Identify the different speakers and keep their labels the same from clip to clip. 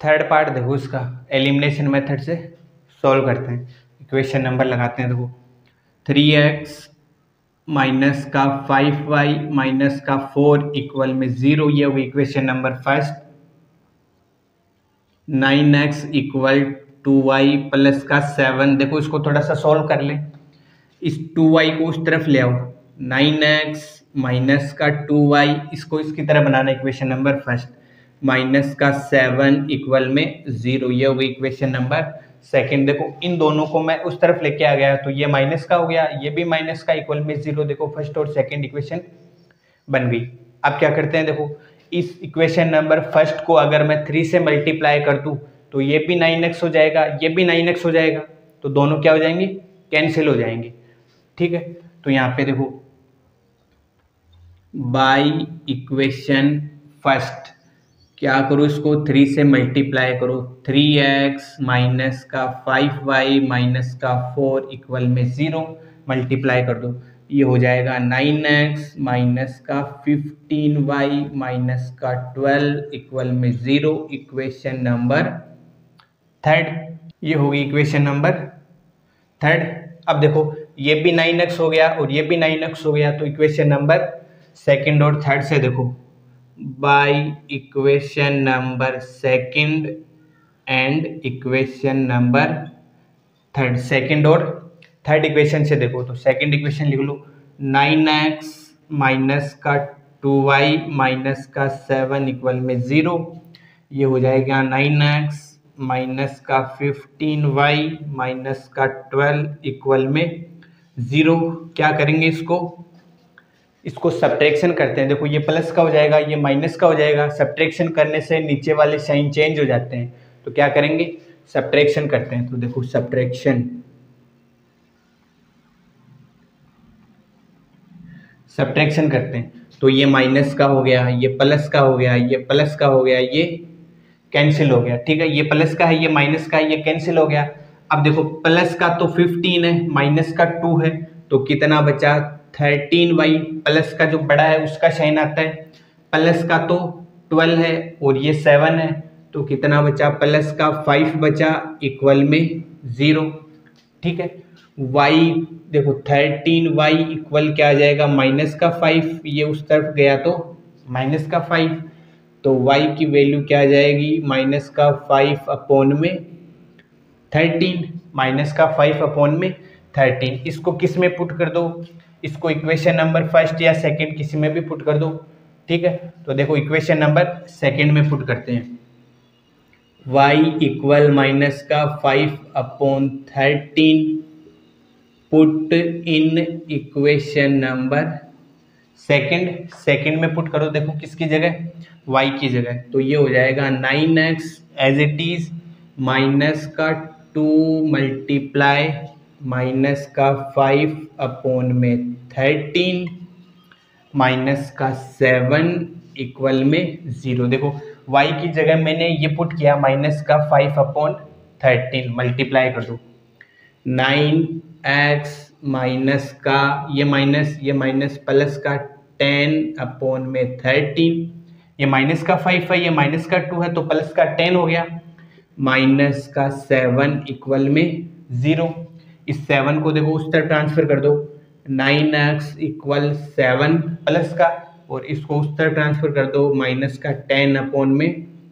Speaker 1: Third part देखो इसका, elimination method से सॉल्व करते हैं। इक्वेशन नंबर लगाते हैं, देखो 3x माइनस का 5y माइनस का 4 इक्वल में 0, ये होगी equation number first. 9x equal 2y plus का 7, देखो इसको थोड़ा सा सॉल्व कर लें, इस 2y को उस तरफ ले आओ, 9x माइनस का 2y इसको इसकी तरह बनाना इक्वेशन नंबर फर्स्ट, माइनस का 7 इक्वल में 0, ये हो गई इक्वेशन नंबर सेकंड। देखो इन दोनों को मैं उस तरफ लेके आ गया तो ये माइनस का हो गया, ये भी माइनस का इक्वल में 0, देखो फर्स्ट और सेकंड इक्वेशन बन गई। अब क्या करते हैं, देखो इस इक्वेशन नंबर फर्स्ट को अगर मैं 3 से मल्टीप्लाई कर दूं तो ये भी 9x हो जाएगा, ये भी 9x हो जाएगा, तो दोनों क्या हो जाएंगे, कैंसिल हो जाएंगे। ठीक है, तो यहाँ पे देखो बाई इक्वेशन फर्स्ट क्या करो, इसको 3 से मल्टीप्लाई करो, 3x माइनस का 5y माइनस का 4 इक्वल में 0, मल्टीप्लाई कर दो, ये हो जाएगा 9x माइनस का 15y माइनस का 12 इक्वल में 0, इक्वेशन नंबर थर्ड। ये होगी इक्वेशन नंबर थर्ड। अब देखो ये भी 9x हो गया और ये भी 9x हो गया, तो इक्वेशन नंबर सेकंड और थर्ड से देखो by equation number second and equation number third, second और थर्ड इक्वेशन से देखो, तो सेकंड इक्वेशन लिख लो 9x माइनस का 2y माइनस का 7 इक्वल में 0, ये हो जाएगा 9x माइनस का 15y माइनस का 12 इक्वल में 0। क्या करेंगे, इसको सब्ट्रैक्शन करते हैं, देखो ये प्लस का हो जाएगा, ये माइनस का हो जाएगा, सब्ट्रैक्शन करने से नीचे वाले साइन चेंज हो जाते हैं, तो क्या करेंगे, सब्ट्रैक्शन करते हैं। तो देखो सब्ट्रैक्शन करते हैं, तो ये माइनस का हो गया, ये प्लस का हो गया, ये प्लस का हो गया, ये कैंसिल हो गया। ठीक है, ये प्लस का है, ये माइनस का है, ये कैंसिल हो गया। अब देखो प्लस का तो 15 है, माइनस का 2 है, तो कितना बचा 13y, प्लस का जो बड़ा है उसका साइन आता है, प्लस का तो 12 है और ये 7 है, तो कितना बचा, प्लस का 5 बचा इक्वल में 0। ठीक है, y देखो 13y इक्वल क्या आ जाएगा, माइनस का 5, ये उस तरफ गया तो माइनस का 5, तो y की वैल्यू क्या आ जाएगी, माइनस का 5 अपॉन में 13, माइनस का 5 अपॉन में 13। इसको किस में पुट कर दो, इसको इक्वेशन नंबर फर्स्ट या सेकंड किसी में भी पुट कर दो। ठीक है, तो देखो इक्वेशन नंबर सेकंड में पुट करते हैं, y इक्वल माइनस का 5 upon 13 put in equation number second में पुट करो, देखो किसकी जगह, y की जगह, तो ये हो जाएगा 9x as it is minus का 2 मल्टीप्लाई माइनस का 5 अपॉन में 13 माइनस का 7 इक्वल में 0। देखो y की जगह मैंने ये पुट किया, माइनस का 5 अपॉन 13, मल्टीप्लाई कर दो, 9x माइनस का ये माइनस प्लस का 10 अपॉन में 13, ये माइनस का 5 है, ये माइनस का 2 है, तो प्लस का 10 हो गया, माइनस का 7 इक्वल में 0। इस 7 को देखो उस तरफ ट्रांसफर कर दो, 9x इक्वल 7 प्लस का, और इसको उस तरफ ट्रांसफर कर दो, माइनस का 10 अपॉन में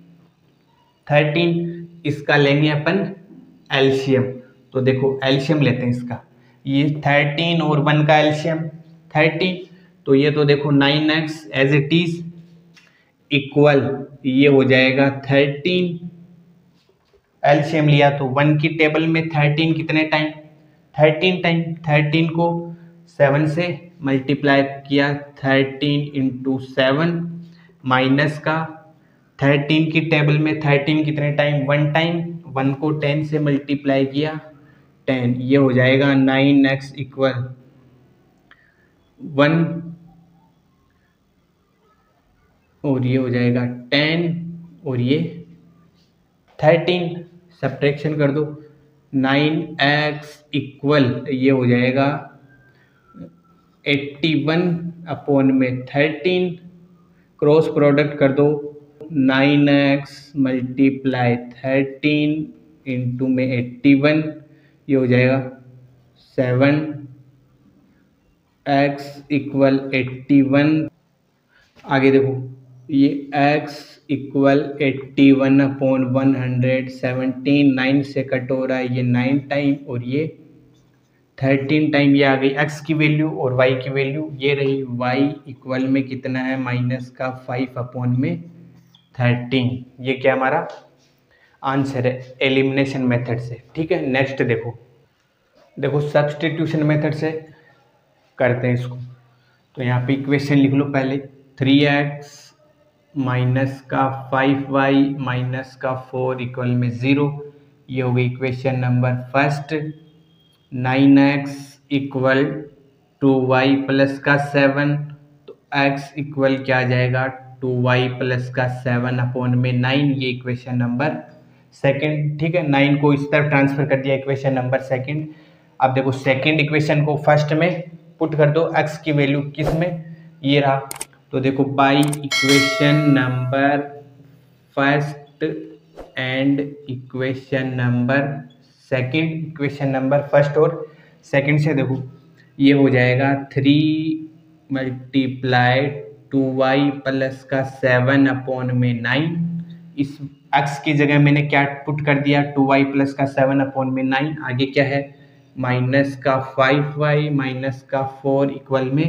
Speaker 1: 13। इसका लेंगे अपन एलसीएम, तो देखो एलसीएम लेते हैं इसका, ये 13 और 1 का एलसीएम 13, तो ये तो देखो 9x as it is equal ये हो जाएगा 13, एलसीएम लिया तो 1 की टेबल में 13 कितने टाइम, 13 टाइम, 13 को 7 से मल्टीप्लाई किया, 13 इंटू 7 माइनस का 13 की टेबल में 13 कितने टाइम, 1 टाइम, 1 को 10 से मल्टीप्लाई किया 10, ये हो जाएगा 9x इक्वल 1 और ये हो जाएगा 10 और ये 13, सब्ट्रैक्शन कर दो, 9x इक्वल ये हो जाएगा 81 अपॉन में 13, क्रॉस प्रोडक्ट कर दो, 9x मल्टीप्लाई 13 इंटू में 81, ये हो जाएगा 7x इक्वल 81। आगे देखो, ये x इक्वल 81 अपॉन 117, 9 से कट हो रहा है, ये 9 टाइम और ये 13 टाइम, ये आ गई x की वैल्यू। और y की वैल्यू ये रही, y इक्वल में कितना है, माइनस का 5 अपॉन में 13। ये क्या हमारा आंसर है एलिमिनेशन मेथड से। ठीक है, नेक्स्ट देखो सब्स्टिट्यूशन मेथड से करते हैं इसको। तो यहाँ पे इक्वेशन लिख लो पहले, 3x माइनस का 5y माइनस का 4 इक्वल में 0। ये हो गई equation number first. 9x equal 2y plus का 7, तो x इक्वल क्या आ जाएगा, 2y प्लस का 7 अपॉन में 9। ये इक्वेशन नंबर सेकंड। ठीक है, 9 को इस तरफ ट्रांसफर कर दिया, इक्वेशन नंबर सेकंड। अब देखो सेकंड इक्वेशन को फर्स्ट में पुट कर दो, x की वैल्यू किस में, ये रहा। तो देखो by equation number first and equation number second, equation number first और सेकंड से देखो ये हो जाएगा 3 मल्टीप्लाई 2y प्लस का 7 अपॉन में 9। इस x की जगह मैंने क्या पुट कर दिया, 2y प्लस का 7 अपॉन में 9। आगे क्या है, माइनस का 5y माइनस का 4 इक्वल में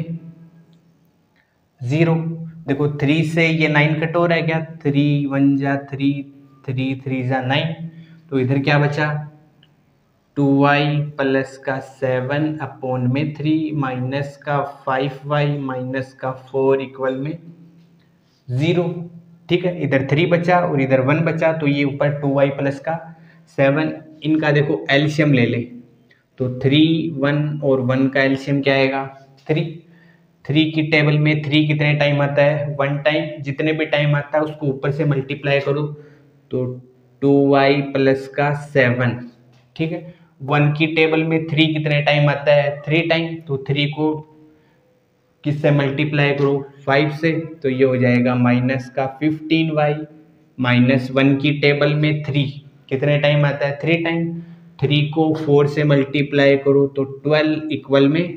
Speaker 1: 0। देखो 3 से ये 9 कट हो रहा है क्या, 3 1 जा 3, 3 3 जा 9, तो इधर क्या बचा, 2y प्लस का 7 अपॉन में 3 माइनस का 5y माइनस का 4 इक्वल में 0। ठीक है, इधर 3 बचा और इधर 1 बचा, तो ये ऊपर 2y प्लस का 7, इनका देखो एलसीएम ले ले। तो 3 1 और 1 का एलसीएम क्या आएगा, 3। 3 की टेबल में 3 कितने टाइम आता है, 1 टाइम। जितने भी टाइम आता है उसको ऊपर से मल्टीप्लाई करो, तो 2y प्लस का 7। ठीक है, 1 की टेबल में 3 कितने टाइम आता है, 3 टाइम। तो 3 को किससे मल्टीप्लाई करो, 5 से, तो ये हो जाएगा माइनस का 15y माइनस 1 की टेबल में 3 कितने टाइम आता है, 3 टाइम। 3 को 4 से मल्टीप्लाई करो तो 12 इक्वल में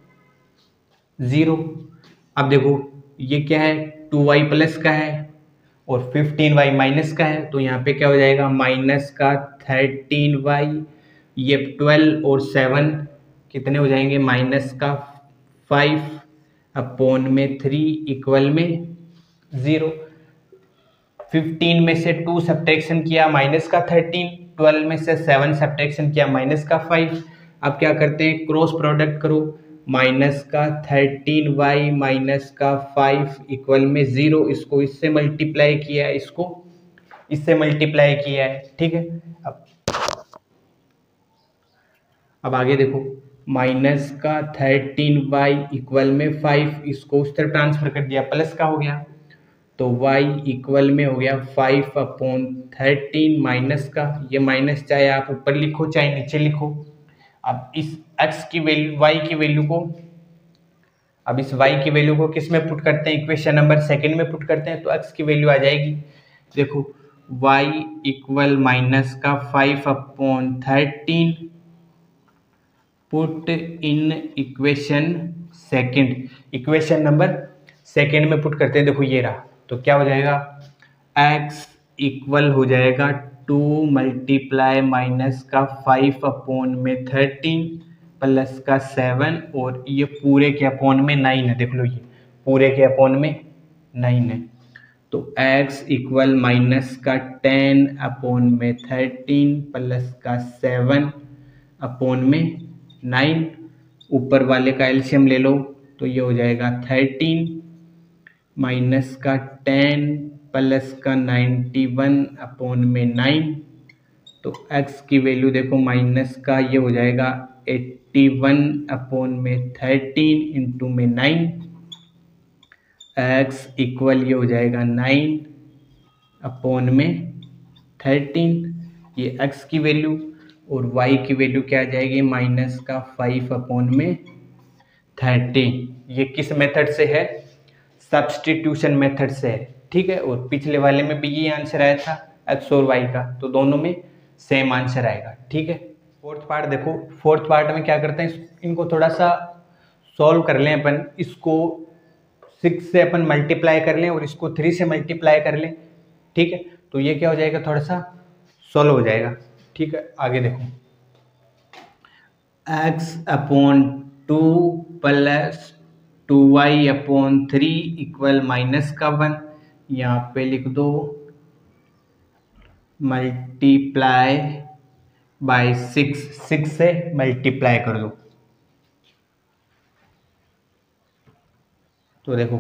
Speaker 1: 0। अब देखो ये क्या है, 2y प्लस का है और 15y माइनस का है, तो यहाँ पे क्या हो जाएगा, माइनस का 13y, ये 12 और 7 कितने हो जाएंगे, माइनस का 5 अपॉन में 3 इक्वल में 0। 15 में से 2 सब्ट्रैक्शन किया, माइनस का 13। 12 में से 7 सब्ट्रैक्शन किया, माइनस का 5। अब क्या करते हैं, क्रॉस प्रोडक्ट करो, माइनस का 13y माइनस का 5 इक्वल में 0। इसको इससे मल्टीप्लाई किया है, इसको इससे मल्टीप्लाई किया है। ठीक है, अब आगे देखो, माइनस का 13y इक्वल में 5, इसको उस तरफ ट्रांसफर कर दिया, प्लस का हो गया, तो y इक्वल में हो गया 5 अपॉन 13 माइनस का, ये माइनस चाहे आप ऊपर लिखो चाहे नीचे लिखो। अब इस x की वैल्यू, y की वैल्यू को, अब इस y की वैल्यू को किस में पुट करते हैं, इक्वेशन नंबर सेकंड में पुट करते हैं, तो x की वैल्यू आ जाएगी। देखो y इक्वल माइनस का 5 upon 13 put in equation second, equation number second में पुट करते हैं। देखो ये रहा, तो क्या हो जाएगा, x इक्वल हो जाएगा 2 मल्टीप्लाई माइनस का 5 अपॉन में 13 प्लस का 7 और ये पूरे के अपॉन में 9 है। देख लो ये पूरे के अपॉन में 9 है, तो x इक्वल माइनस का 10 अपॉन में 13 प्लस का 7 अपॉन में 9। ऊपर वाले का एलसीएम ले लो, तो ये हो जाएगा 13 माइनस का 10 प्लस का 91 अपॉन में 9। तो x की वैल्यू देखो, माइनस का ये हो जाएगा 81 अपॉन में 13 इंटू में 9, x इक्वल ये हो जाएगा 9 अपॉन में 13। ये x की वैल्यू और y की वैल्यू क्या आ जाएगी, माइनस का 5 अपॉन में 13। ये किस मेथड से है, सब्स्टिट्यूशन मेथड से है। ठीक है, और पिछले वाले में भी ये आंसर आया था एक्स और वाई का, तो दोनों में सेम आंसर आएगा। ठीक है, फोर्थ पार्ट देखो, फोर्थ पार्ट में क्या करते हैं, इनको थोड़ा सा सॉल्व कर लें अपन, इसको 6 से अपन मल्टीप्लाई कर लें और इसको 3 से मल्टीप्लाई कर लें। ठीक है, तो ये क्या हो जाएगा, थोड़ा सा सॉल्व हो जाएगा। ठीक है, आगे देखो, x/2 plus 2y/3 equal minus का 1, यहाँ पे लिख दो मल्टीप्लाई बाय 6 से मल्टीप्लाई कर दो। तो देखो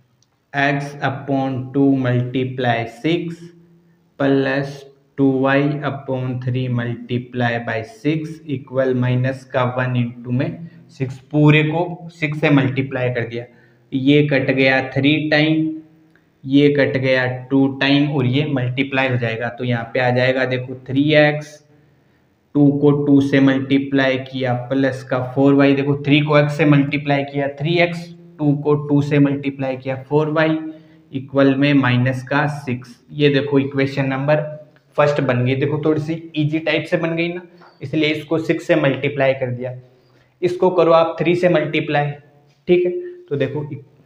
Speaker 1: x/2 multiply 6 plus 2y/3 multiply by 6 equal minus का 1 इंटू में 6, पूरे को 6 से मल्टीप्लाई कर दिया। ये कट गया 3 टाइम, ये कट गया 2 टाइम और ये मल्टीप्लाई हो जाएगा। तो यहाँ पे आ जाएगा देखो 3x, 2 को 2 से मल्टीप्लाई किया प्लस का 4y, देखो 3 को x से मल्टीप्लाई किया 3x, 2 को 2 से मल्टीप्लाई किया 4y इक्वल में माइनस का 6। ये देखो इक्वेशन नंबर फर्स्ट बन गई। देखो थोड़ी सी इजी टाइप से बन गई ना, इसलिए इसको 6 से मल्टीप्लाई कर दिया। इसको करो आप 3 से मल्टीप्लाई। ठीक है, तो देखो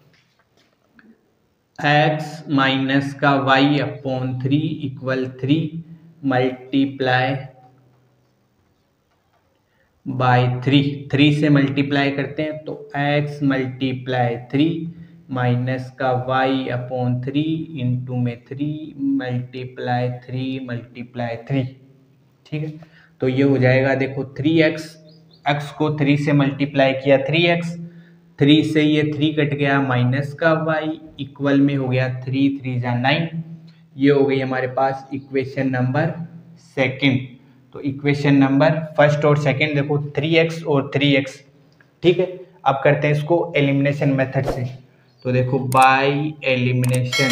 Speaker 1: x माइनस का y/3 इक्वल 3 मल्टीप्लाई बाय 3 से मल्टीप्लाई करते हैं तो x मल्टीप्लाई 3 माइनस का y/3 इंटू में 3 मल्टीप्लाई 3 मल्टीप्लाई 3। ठीक है, तो ये हो जाएगा देखो 3x, x को 3 से मल्टीप्लाई किया 3x, 3 से ये 3 कट गया माइनस का y इक्वल में हो गया 3 3 जा 9। ये हो गई हमारे पास इक्वेशन नंबर सेकंड। तो इक्वेशन नंबर फर्स्ट और सेकंड देखो 3x और 3x। ठीक है, अब करते हैं इसको एलिमिनेशन मेथड से। तो देखो by elimination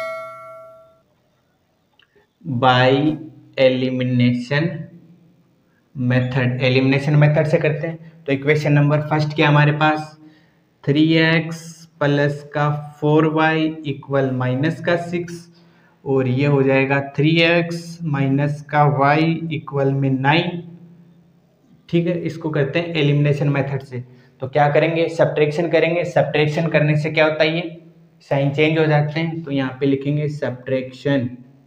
Speaker 1: method, elimination method से करते हैं। तो इक्वेशन नंबर फर्स्ट क्या हमारे पास 3x प्लस का 4y इक्वल माइनस का 6 और ये हो जाएगा 3x माइनस का y इक्वल में 9। ठीक है, इसको करते हैं एलिमिनेशन मेथड से। तो क्या करेंगे, सब्ट्रैक्शन करेंगे। सब्ट्रैक्शन करने से क्या होता है, ये साइन चेंज हो जाते हैं। तो यहाँ पे लिखेंगे सब्ट्रैक्शन,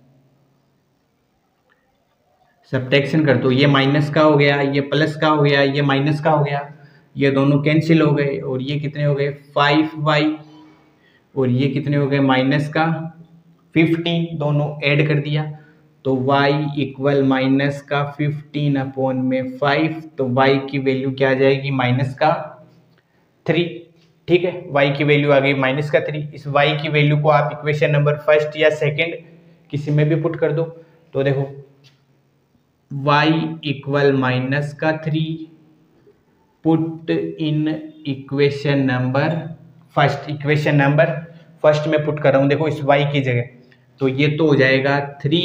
Speaker 1: सब्ट्रैक्शन कर दो, ये माइनस का हो गया, ये प्लस का हो गया, ये माइनस का हो गया, ये दोनों कैंसिल हो गए और ये कितने हो गए 5y और ये कितने हो गए माइनस का 15, दोनों ऐड कर दिया तो y इक्वल माइनस का 15/5। तो y की वैल्यू क्या आ जाएगी माइनस का 3। ठीक है, y की वैल्यू आ गई माइनस का 3। इस y की वैल्यू को आप इक्वेशन नंबर फर्स्ट या सेकंड किसी में भी पुट कर दो। तो देखो y इक्वल माइनस का 3 put in equation number first, equation number first में पुट कर रहा हूँ देखो इस y की जगह। तो ये तो हो जाएगा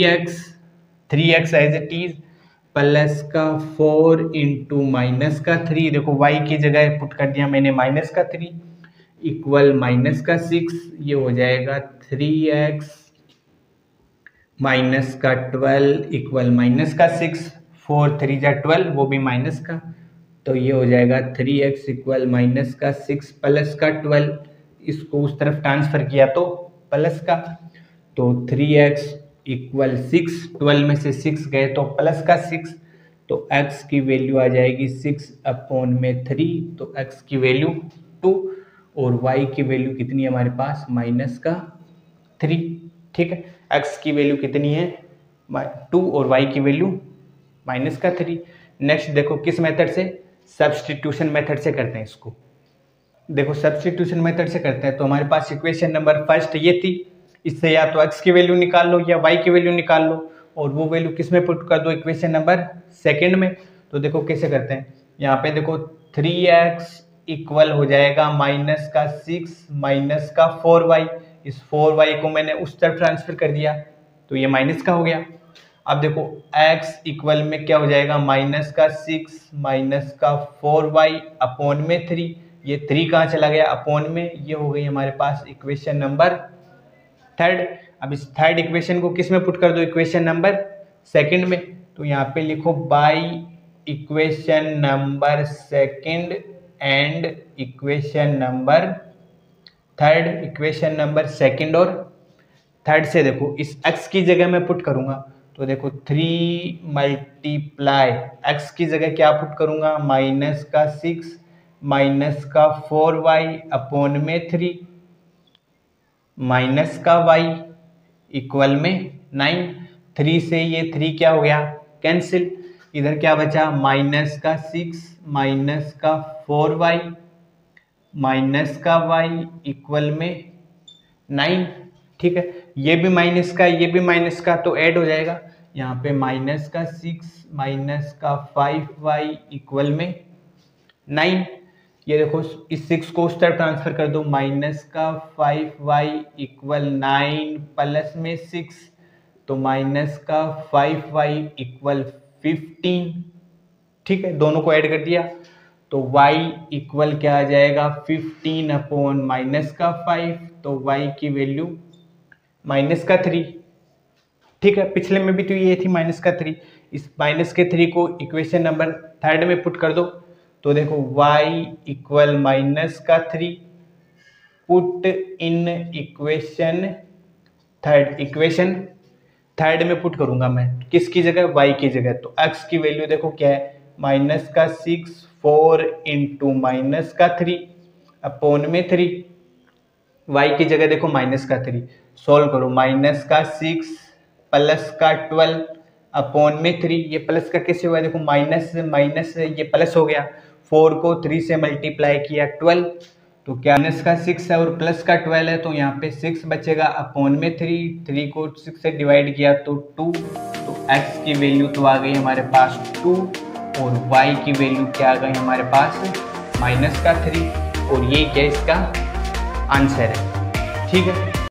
Speaker 1: 3x as it is plus का 4 इंटू माइनस का 3, देखो y की जगह पुट कर दिया मैंने माइनस का 3 इक्वल माइनस का 6। ये हो जाएगा 3x माइनस का 12 इक्वल माइनस का 6, 4 3 जा 12 वो भी माइनस का। तो ये हो जाएगा 3x इक्वल माइनस का 6 प्लस का 12, इसको उस तरफ ट्रांसफर किया तो प्लस का। तो 3x इक्वल 6, 12 में से 6 गए तो प्लस का 6। तो x की वैल्यू आ जाएगी 6/3, तो x की वैल्यू 2 और y की वैल्यू कितनी है हमारे पास माइनस का 3। ठीक है, x की वैल्यू कितनी है 2 और y की वैल्यू माइनस का 3। नेक्स्ट देखो किस मेथड से, सब्स्टिट्यूशन मेथड से करते हैं इसको। देखो सब्स्टिट्यूशन मेथड से करते हैं तो हमारे पास इक्वेशन नंबर फर्स्ट ये थी, इससे या तो x की वैल्यू निकाल लो या y की वैल्यू निकाल लो और वो वैल्यू किस में पुट कर दो इक्वेशन नंबर सेकंड में। तो देखो कैसे करते हैं, यहाँ पे देखो 3x इक्वल हो जाएगा माइनस का 6 माइनस का 4y, इस 4y को मैंने उस तरफ ट्रांसफर कर दिया तो ये माइनस का हो गया। अब देखो x इक्वल में क्या हो जाएगा माइनस का 6 माइनस का 4y अपॉन में 3, ये 3 कहाँ चला गया अपॉन में, ये हो गई हमारे पास इक्वेशन नंबर थर्ड। अब इस थर्ड इक्वेशन को किस में पुट कर दो, इक्वेशन नंबर सेकंड में। तो यहाँ पे लिखो by equation number second and equation number third. Equation number second और थर्ड से देखो इस x की जगह मैं पुट करूंगा, तो देखो 3 मल्टीप्लाई x की जगह क्या पुट करूंगा, -6 -4y अपॉन में 3 -y इक्वल में 9। 3 से ये 3 क्या हो गया, कैंसिल। इधर क्या बचा, -6 -4y -y इक्वल में 9। ठीक है, ये भी माइनस का ये भी माइनस का तो ऐड हो जाएगा। यहाँ पे -6 -5y इक्वल में 9। ये देखो इस 6 को उस तरफ ट्रांसफर कर दो, -5y इक्वल 9 प्लस में 6, तो -5y इक्वल 15। ठीक है, दोनों को ऐड कर दिया तो y इक्वल क्या आ जाएगा, 15 अपॉन -5, तो y की वैल्यू -3। ठीक है, पिछले में भी तो ये थी -3। इस -3 को इक्वेशन नंबर थर्ड में पुट कर दो, तो देखो y equal -3 put in equation third. Equation third में पुट करूंगा मैं किसकी जगह, y की जगह। तो x की वैल्यू देखो क्या है, -6 4 इंटू -3 अपॉन में 3। y की जगह देखो -3, सोल्व करो, -6 प्लस का 12 अपॉन में 3। ये प्लस का कैसे हुआ, देखो माइनस माइनस ये प्लस हो गया, 4 को 3 से मल्टीप्लाई किया 12, तो क्या -6 है और प्लस का 12 है, तो यहाँ पे 6 बचेगा अपॉन में 3 को 6 से डिवाइड किया तो 2। तो x की वैल्यू तो आ गई हमारे पास 2 और y की वैल्यू क्या आ गई हमारे पास -3, और ये क्या इसका आंसर है। ठीक है।